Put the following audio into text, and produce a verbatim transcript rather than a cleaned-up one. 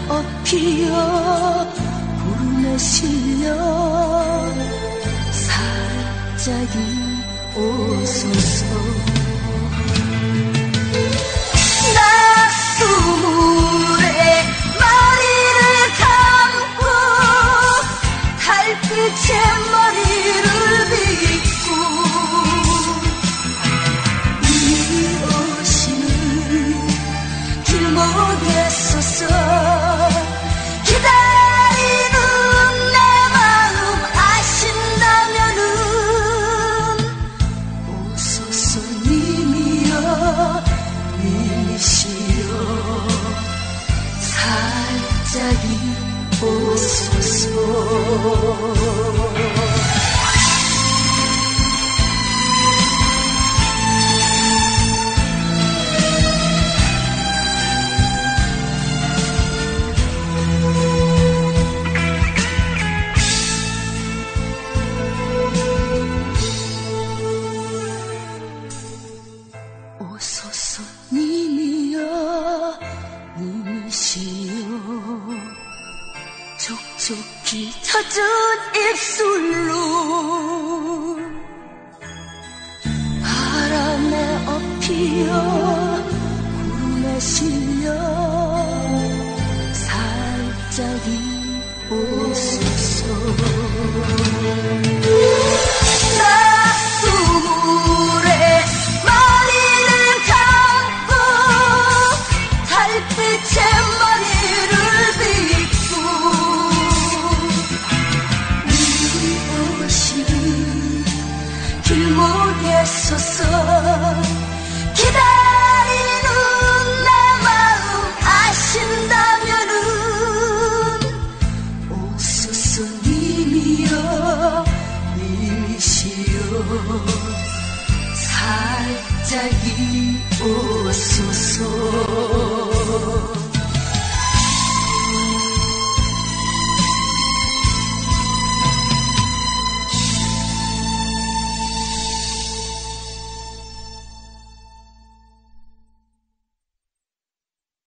엎이어 구름에 실려 살짝이 오소서. 낙수물에 머리를 감고 달빛에 머리를 빗고 눈이 오시는 길목에 서서 기다리는 내 마음 아신다면은 오소서 님이여 님이시여 살짝이 오소서. 오소서 님이여 님이시여 촉촉히 젖은 입술로 바람에 엎이어 구름에 실려 살짝이 오소서.